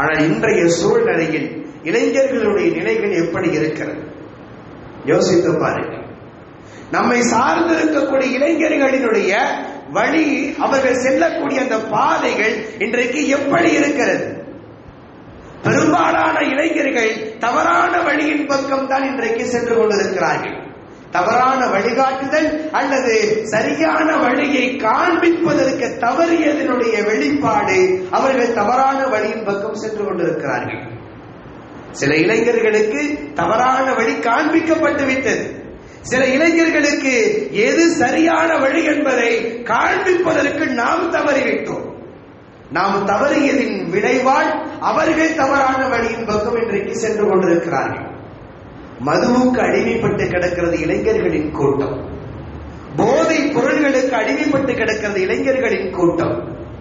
ஆனால் இன்றைய சூழ்நிலையில் இளைஞர்களுடைய நிலைகள் எப்படி இருக்கிறது யோசித்து பாருங்கள். நம்மை சார்ந்திருக்கக்கூடிய இளைஞர்களினுடைய வழி, அவர்கள் செல்லக்கூடிய அந்த பாதைகள் இன்றைக்கு எப்படி இருக்கிறது? பெரும்பாலான இளைஞர்கள் தவறான வழியின் பக்கம் தான் இன்றைக்கு சென்று கொண்டிருக்கிறார்கள். தவறான வழிகாட்டுதல் அல்லது சரியான வழியை காண்பிப்பதற்கு தவறியதனுடைய வெளிப்பாடு அவர்கள் தவறான வழியின் பக்கம் சென்று கொண்டிருக்கிறார்கள். சில இளைஞர்களுக்கு தவறான வழி காண்பிக்கப்பட்டு விட்டது. சில இளைஞர்களுக்கு எது சரியான வழி என்பதை காண்பிப்பதற்கு நாம் தவறிவிட்டோம். நாம் தவறியதின் விளைவால் அவர்கள் தவறான வழியின் பக்கம் இன்றைக்கு சென்று கொண்டிருக்கிறார்கள். மதுவுக்கு அடிமைப்பட்டு கிடக்கிறது இளைஞர்களின் கூட்டம். போதை பொருள்களுக்கு அடிமைப்பட்டு கிடக்கிறது இளைஞர்களின் கூட்டம்.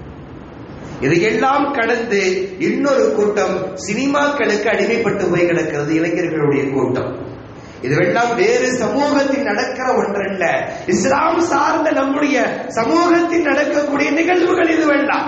இதையெல்லாம் கடந்து இன்னொரு கூட்டம் சினிமாக்களுக்கு அடிமைப்பட்டு போய் கிடக்கிறது இளைஞர்களுடைய கூட்டம். இதுவெல்லாம் வேறு சமூகத்தில் நடக்கிற ஒன்றல்ல, இஸ்லாம் சார்ந்த நம்முடைய சமூகத்தில் நடக்கக்கூடிய நிகழ்வுகள் இதுவெல்லாம்.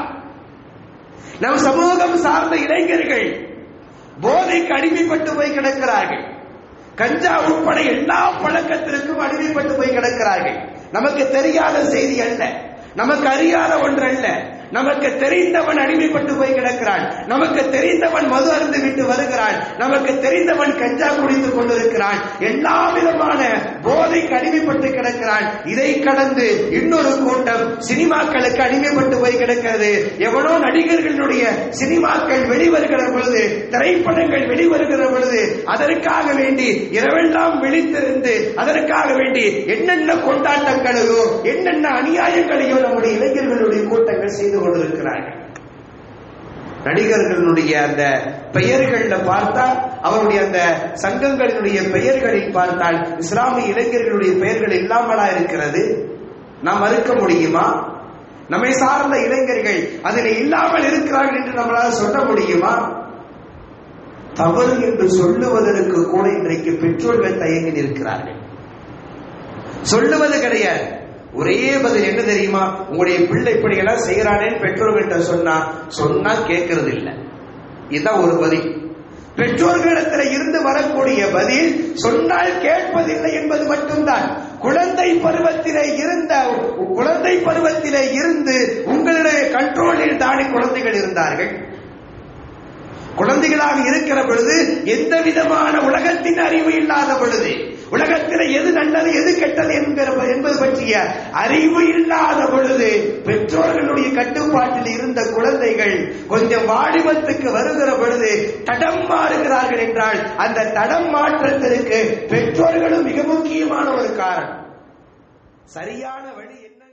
நம் சமூகம் சார்ந்த இளைஞர்கள் போதைக்கு அடிமைப்பட்டு போய் கிடக்கிறார்கள். கஞ்சா உட்பட எல்லா பழக்கத்திற்கும் அடிமைப்பட்டு போய் கிடக்கிறார்கள். நமக்கு தெரியாத செய்தி அல்ல, நமக்கு அறியாத ஒன்றல்ல. நமக்கு தெரிந்தவன் அடிமைப்பட்டு போய் கிடக்கிறான். நமக்கு தெரிந்தவன் மது அருந்து விட்டு வருகிறான். நமக்கு தெரிந்தவன் கஞ்சா குடித்துக் கொண்டிருக்கிறான். எல்லா விதமான போதைக்கு அடிமைப்பட்டு கிடக்கிறான். இதை கடந்து இன்னொரு கூட்டம் சினிமாக்களுக்கு அடிமைப்பட்டு போய் கிடக்கிறது. எவனோ நடிகர்களுடைய சினிமாக்கள் வெளிவருகிற பொழுது, திரைப்படங்கள் வெளிவருகிற பொழுது அதற்காக வேண்டி இரவெல்லாம் விழித்திருந்து அதற்காக வேண்டி என்னென்ன கொண்டாட்டங்களையோ என்னென்ன அநியாயங்களையோ நம்முடைய இளைஞர்களுடைய கூட்டங்கள் செய்து கொண்டிருக்கிறார்கள். நடிகர்களுடைய அந்த பெயர்கள பார்த்தால், அவருடைய அந்த சங்கங்களினுடைய பெயர்களில் பார்த்தால் இஸ்லாமிய இளைஞர்களுடைய பெயர்கள் இல்லாமலா இருக்கிறது? நாம் மறுக்க முடியுமா? நம்மை சார்ந்த இளைஞர்கள் அதில் இல்லாமல் இருக்கிறார்கள் என்று நம்மளால் சொல்ல முடியுமா? தவறு என்று சொல்லுவதற்கு கூட இன்றைக்கு பெற்றோர்கள் தயங்கி நிற்கிறார்கள். சொல்லுவது கிடையாது. ஒரே பதில் என்ன தெரியுமா? உங்களுடைய பிள்ளை இப்படி எல்லாம் செய்யறானேன்னு பெற்றோர்கள்ட்ட சொன்னா கேட்கறது இல்லை. இதுதான் ஒரு பதில். பெற்றோர்களிடத்தில் இருந்து வரக்கூடிய பதில் சொன்னால் கேட்பதில்லை என்பது மட்டும்தான். குழந்தை பருவத்திலே இருந்து உங்களுடைய கண்ட்ரோலில் தானே குழந்தைகள் இருந்தார்கள். குழந்தைகளாக இருக்கிற பொழுது எந்த விதமான உலகத்தின் அறிவு இல்லாத பொழுது, உலகத்தில் எது நல்லது எது கெட்டது என்பது பற்றிய அறிவு இல்லாத பொழுது பெற்றோர்களுடைய கட்டுப்பாட்டில் இருந்த குழந்தைகள் கொஞ்சம் வாலிபத்துக்கு வருகிற பொழுது தடம் மாறுகிறார்கள் என்றால் அந்த தடம் மாற்றத்திற்கு பெற்றோர்களும் மிக முக்கியமான ஒரு காரணம். சரியான வழி என்ன?